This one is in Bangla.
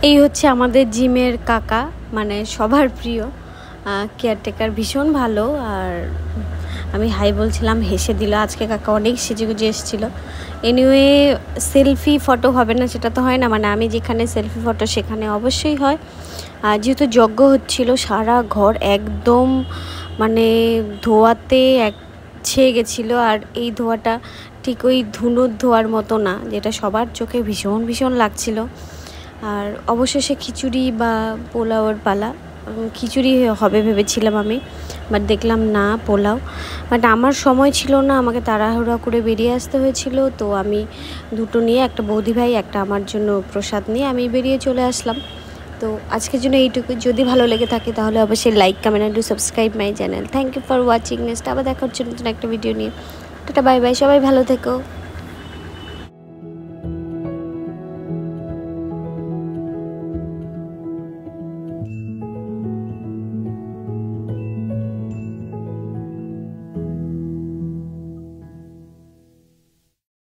এই হচ্ছে আমাদের জিমের কাকা, মানে সবার প্রিয় কেয়ারটেকার, ভীষণ ভালো। আর আমি হাই বলছিলাম, হেসে দিল। আজকে কাকা অনেক সেজেগুজে এসেছিলো। এনিওয়ে সেলফি ফটো হবে না সেটা তো হয় না, মানে আমি যেখানে সেলফি ফটো সেখানে অবশ্যই হয়। আর যেহেতু যজ্ঞ হচ্ছিল, সারা ঘর একদম মানে ধোয়াতে ছেয়ে গেছিলো। আর এই ধোয়াটা ঠিক ওই ধুনোর ধোয়ার মতো না, যেটা সবার চোখে ভীষণ ভীষণ লাগছিল। আর অবশেষে খিচুড়ি বা পোলাওর পালা। খিচুড়ি হবে ভেবেছিলাম আমি, বাট দেখলাম না, পোলাও। বাট আমার সময় ছিল না, আমাকে তাড়াহুড়া করে বেরিয়ে আসতে হয়েছিল। তো আমি দুটো নিয়ে, একটা বৌদি ভাই, একটা আমার জন্য প্রসাদ নিয়ে আমি বেরিয়ে চলে আসলাম। তো আজকের জন্য এইটুকু। যদি ভালো লেগে থাকে তাহলে অবশ্যই like, comment and do subscribe my channel. Thank you for watching. Next আবার দেখা হচ্ছে নতুন একটা ভিডিও নিয়ে। টাটা, বাই বাই, সবাই ভালো থেকো।